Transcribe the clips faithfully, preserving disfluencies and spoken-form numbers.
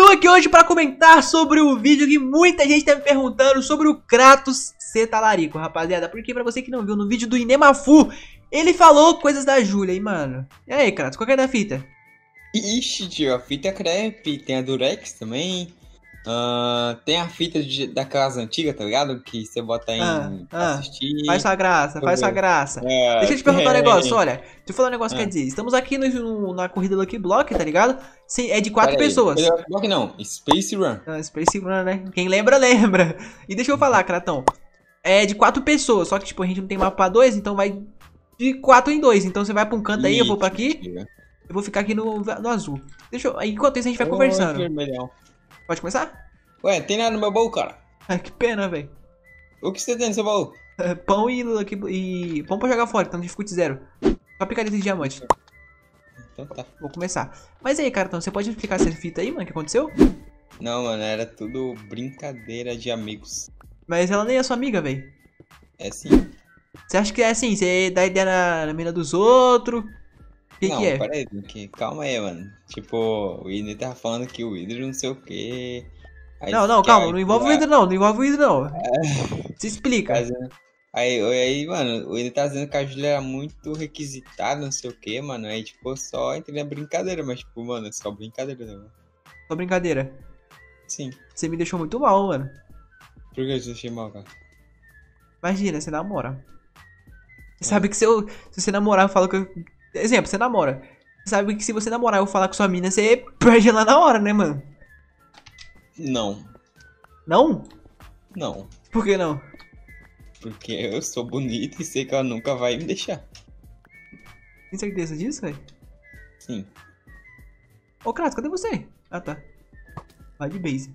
Estou aqui hoje para comentar sobre o vídeo que muita gente tá me perguntando sobre o Kratos ser talarico, rapaziada. Porque pra você que não viu, no vídeo do Inemafu, ele falou coisas da Júlia, hein, mano. E aí, Kratos, qual que é da fita? Ixi, tio, a fita é crepe, tem a Durex também. Uh, tem a fita de, da casa antiga, tá ligado? Que você bota em Ah, ah, assistir. faz sua graça, faz sua graça. É, Deixa eu te perguntar um tem. negócio, olha. Deixa eu falar um negócio, Ah. quer dizer, estamos aqui no, no- na corrida Lucky Block, tá ligado? Sim, é de quatro Pera aí, pessoas. Block não, Space Run. Ah, Space Run, né? Quem lembra, lembra. E deixa eu falar, Kratão. É de quatro pessoas, só que tipo, a gente não tem mapa pra dois, então vai de quatro em dois. Então você vai pra um canto aí, eu vou pra aqui. Mentira. Eu vou ficar aqui no, no azul. Deixa eu... Enquanto isso a gente vai Oi, conversando. vermelhão. Pode começar? Ué, tem nada no meu baú, cara. Ai, que pena, velho. O que você tem no seu baú? Pão e, e... Pão pra jogar fora, então dificuldade zero. Só picareta de diamante. Então tá. Vou começar. Mas aí, cara, então você pode explicar essa fita aí, mano? O que aconteceu? Não, mano, era tudo brincadeira de amigos. Mas ela nem é sua amiga, velho. É sim. Você acha que é assim? Você dá ideia na, na mina dos outros? O que não, que é? pera aí, que... calma aí, mano. Tipo, o Ine tava falando que o Hidro não sei o que. Não, não, calma, não envolve o Hidro não, não envolve o Hidro não. Se explica. Aí, aí, mano, ele tá dizendo que a Júlia era muito requisitada, não sei o que, mano. Aí, tipo, só entre na brincadeira, mas, tipo, mano, é só brincadeira, né? Só brincadeira. Sim. Você me deixou muito mal, mano. Por que eu te achei mal, cara? Imagina, você namora. Você sabe que se, eu, se você namorar, eu falo que eu... Exemplo, você namora. Você sabe que se você namorar e eu falar com sua mina, você perde ela na hora, né, mano? Não. Não? Não. Por que não? Porque eu sou bonito e sei que ela nunca vai me deixar. Tem certeza disso, velho? Sim. Ô, Kratos, cadê você? Ah, tá. Vai de base.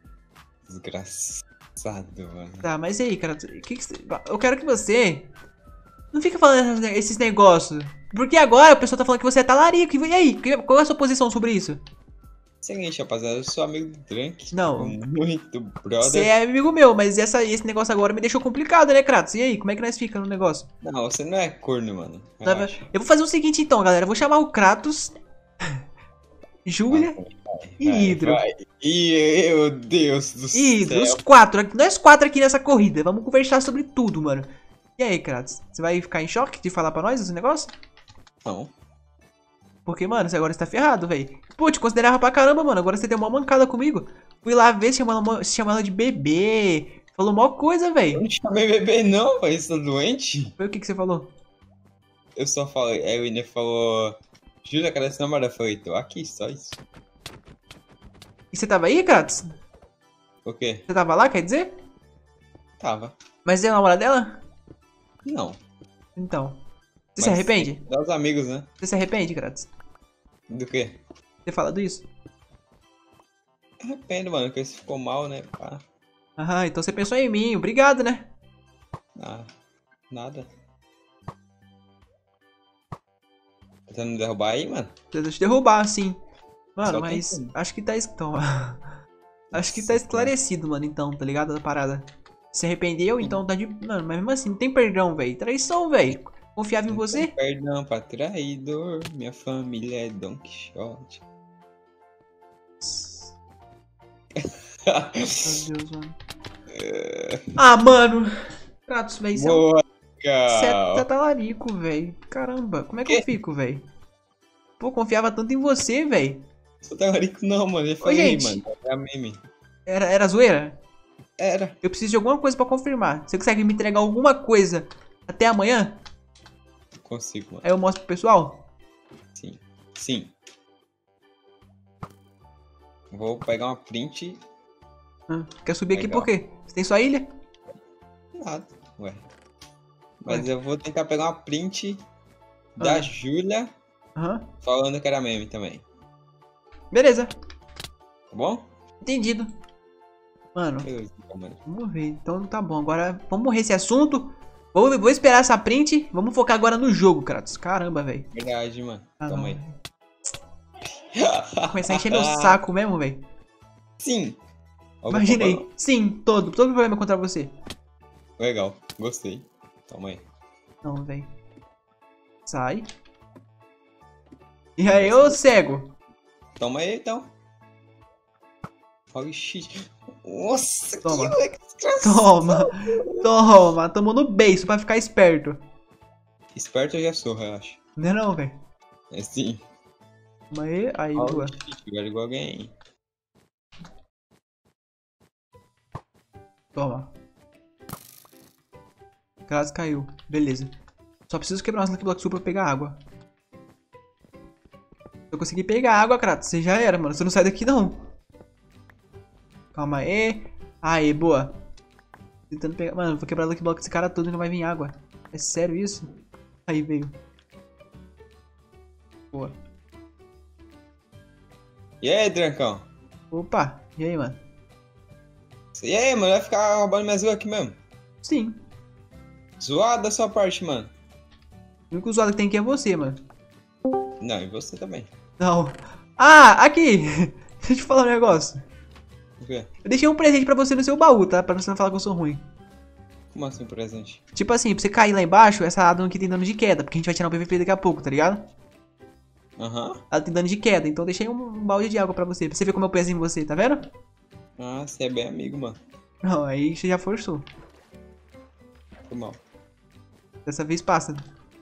Desgraçado, mano. Tá, mas e aí, Kratos? Que que você... Eu quero que você... Não fica falando esses negócios. Porque agora o pessoal tá falando que você é talarico. E aí, qual é a sua posição sobre isso? Seguinte, rapaziada, eu sou amigo do Drunk. Não. Muito brother. Você é amigo meu, mas essa, esse negócio agora me deixou complicado, né, Kratos? E aí, como é que nós fica no negócio? Não, você não é corno, mano. Tá, Relaxa. eu vou fazer o seguinte então, galera. Eu vou chamar o Kratos, Júlia Vai, e vai, Hidro. vai. Ih, meu Deus do Hidro, céu. os quatro. Nós quatro aqui nessa corrida. Vamos conversar sobre tudo, mano. E aí, Kratos? Você vai ficar em choque de falar pra nós esse negócio? Não. Porque, mano, você agora está ferrado, velho. Pô, te considerava pra caramba, mano. Agora você deu uma mancada comigo. Fui lá ver, chamando ela, chamando ela de bebê. Falou mó coisa, Eu velho. não te chamei bebê, não, mas você tá doente? Foi o que que você falou? Eu só falei. Aí o Ine falou. Júlia, cadê essa namorada? Eu falei, tô aqui, só isso. E você tava aí, Kratos? Por quê? Você tava lá, quer dizer? Tava. Mas você é a namorada dela? Não. Então. Você Mas se arrepende? Dá os amigos, né? Você se arrepende, Kratos? Do quê? Ter falado isso? Arrependo, mano, porque você ficou mal, né? Pá. Ah, então você pensou em mim. Obrigado, né? Ah, nada. Tá tentando me derrubar aí, mano? Deixa eu te derrubar, sim. Mano, Só mas tentando. acho que tá... Então, acho que tá esclarecido, mano, então, tá ligado? A parada. Se arrependeu, então tá de... Mano, mas mesmo assim, não tem perdão, velho. Traição, velho. Confiava em você? Perdão pra traidor, minha família é Don Quixote. Meu Deus, mano. Ah, mano. Kratos, velho. Você é um- Boa, você é cara. você é talarico, velho. Caramba, como é que Quê? eu fico, velho? Pô, confiava tanto em você, velho. Sou talarico não, mano. Eu falei, gente. mano. É a meme. Era, era zoeira? Era. Eu preciso de alguma coisa pra confirmar. Você consegue me entregar alguma coisa até amanhã? Consigo, mano. Aí eu mostro pro pessoal? Sim. Sim. Vou pegar uma print. Hã? Quer subir aqui Legal. por quê? Você tem sua ilha? Nada. Ué. Mas Ué. eu vou tentar pegar uma print da Ah. Júlia Aham. falando que era meme também. Beleza. Tá bom? Entendido. Mano, Beleza, então, mano. vamos ver. Então tá bom. Agora vamos morrer esse assunto. Vou, vou esperar essa print. Vamos focar agora no jogo, Kratos. Caramba, velho. Verdade, mano. Ah, Toma não, aí. velho. Vou começar a encher meu saco mesmo, velho. Sim. Algum Imagina aí. problema? Sim, todo. Todo problema contra você. Legal. Gostei. Toma aí. Não, velho. Sai. E aí, ô cego? Toma aí, então. Oxi. Nossa, Toma. que moleque desgraçado. Toma. Toma. Tomou no beiço pra ficar esperto. Esperto eu já sou, relaxa. Não é não, velho. É sim. Toma aí. Aí, boa. Jogar igual alguém. Toma. Kratos caiu. Beleza. Só preciso quebrar umas Lucky Block Super pra pegar água. Se eu conseguir pegar água, Kratos, você já era, mano. Você não sai daqui, não. Calma aí. Aí, boa. Tentando pegar... Mano, vou quebrar o Lucky Block desse cara todo e não vai vir água. É sério isso? Aí, veio. Boa. E aí, Drancão? Opa. E aí, mano? E aí, mano? Vai ficar roubando minhas ruas aqui mesmo? Sim. Zoado da sua parte, mano. O único zoado que tem aqui é você, mano. Não, e você também. Não. Ah, aqui. Deixa eu te falar um negócio. O quê? Eu deixei um presente pra você no seu baú, tá? Pra você não falar que eu sou ruim. Como assim, presente? Tipo assim, pra você cair lá embaixo, essa Adam aqui tem dano de queda. Porque a gente vai tirar um P V P daqui a pouco, tá ligado? Aham. Uhum. Ela tem dano de queda, então eu deixei um, um balde de água pra você. Pra você ver como eu peso em você, tá vendo? Ah, você é bem amigo, mano. Não, aí você já forçou. Foi mal. Dessa vez passa.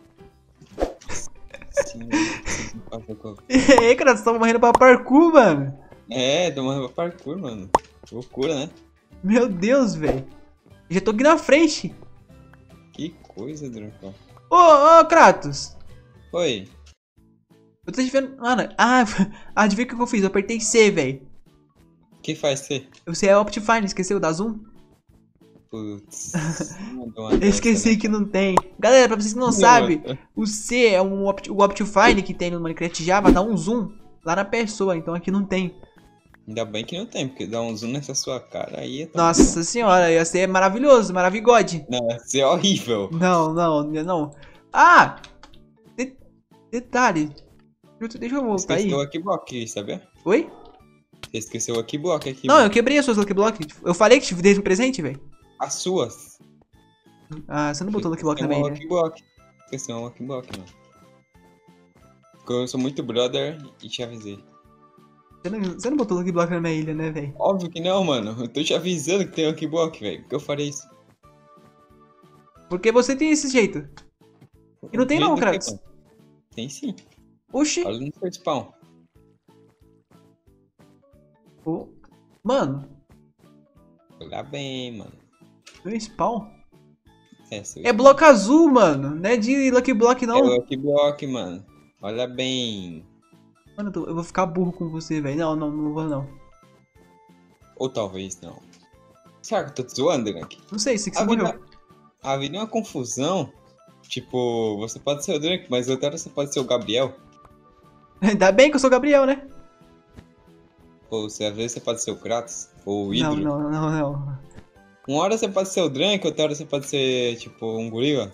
Sim, mano. Ei, cara, você tava morrendo pra parkour, mano. É, tô morrendo pra parkour, mano. Loucura, né? Meu Deus, velho. Já tô aqui na frente. Que coisa, Drancão. Ô, ô, Kratos. Oi. Eu tô te vendo... Mano, ah, adivinha o que eu fiz? Eu apertei C, velho. O que faz você? Você é Optifine, esqueceu da Zoom? Putz. Eu esqueci que não tem. Galera, pra vocês que não, não sabem, o C é um Opt o Optifine que tem no Minecraft Java, dá um zoom lá na pessoa, então aqui não tem. Ainda bem que não tem, porque dá um zoom nessa sua cara aí. É Nossa senhora, ia ser maravilhoso, maravigode. Não, ia ser horrível. Não, não, não. Ah! De detalhe. Deixa eu voltar aí. Esqueceu o Lucky Block, sabia? Oi? Você esqueceu o Lucky Block aqui. Não, mano. eu quebrei as suas Lucky Block. Eu falei que te dei um presente, velho. As suas. Ah, você não botou Lucky Block Esqueceu também, um né? Lucky Block. Esqueceu um Lucky Block, mano. Porque eu sou muito brother e te avisei. Você não, você não botou Lucky Block na minha ilha, né, velho? Óbvio que não, mano. Eu tô te avisando que tem Lucky Block, velho. Por que eu farei isso? Porque você tem esse jeito. E não tem não, Jeito do quê, Kratos. mano? Tem sim. Oxi. Olha no seu spawn. Oh. Mano, Olha bem, mano. meu spawn. É, seu É bloco azul, mano. Não é de Lucky Block, não. É Lucky Block, mano. Olha bem. Mano, eu, tô- eu vou ficar burro com você, velho. Não, não, não vou não. Ou talvez não. Será que eu tô te zoando, Drake? Não sei, se que A você vida, morreu. a vida é uma confusão. Tipo, você pode ser o Drake, mas outra hora você pode ser o Gabriel. Ainda bem que eu sou o Gabriel, né? Ou se às vezes você pode ser o Kratos. Ou o Não, Hydro. não, não, não. Uma hora você pode ser o Drake, outra hora você pode ser, tipo, um gorila.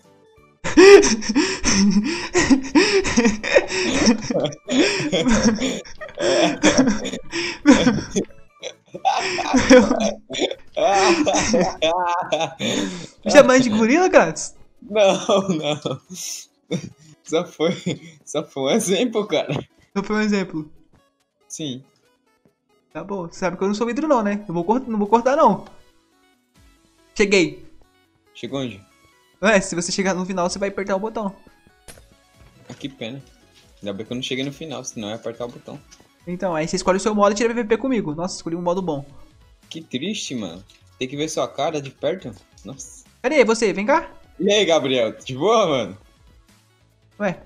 Me chamando de gorila, Kratos? Não, não. Só foi, só foi um exemplo, cara. Só foi um exemplo. Sim. Tá bom, você sabe que eu não sou vidro não, né? Eu vou cortar, não vou cortar não. Cheguei. Chegou onde? Ué, se você chegar no final, você vai apertar o botão. Ah, que pena. Ainda bem que eu não cheguei no final, senão eu ia apertar o botão. Então, aí você escolhe o seu modo e tira P V P comigo. Nossa, escolhi um modo bom. Que triste, mano. Tem que ver sua cara de perto. Nossa. Cadê você? Vem cá. E aí, Gabriel? De boa, mano? Ué.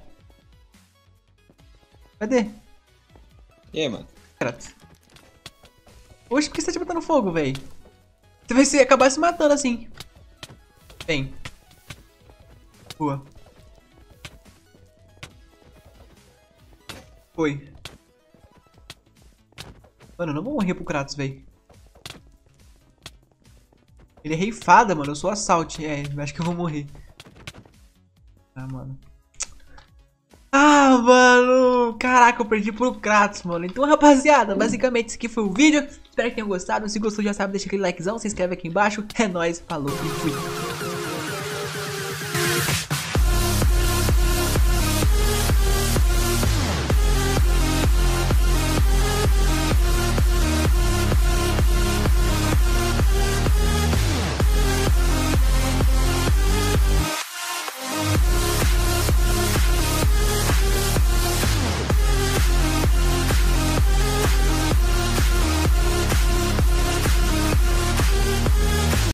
Cadê? E aí, mano? Kratos. Oxe, por que você tá te botando fogo, véi? Você vai se, acabar se matando assim. Vem. Boa. Foi. Mano, eu não vou morrer pro Kratos, véi. Ele é rei fada, mano. Eu sou assault. É, eu acho que eu vou morrer. Ah, mano. Ah, mano. Caraca, eu perdi pro Kratos, mano. Então, rapaziada, basicamente esse aqui foi o vídeo. Espero que tenham gostado. Se gostou, já sabe, deixa aquele likezão. Se inscreve aqui embaixo. É nóis. Falou e fui.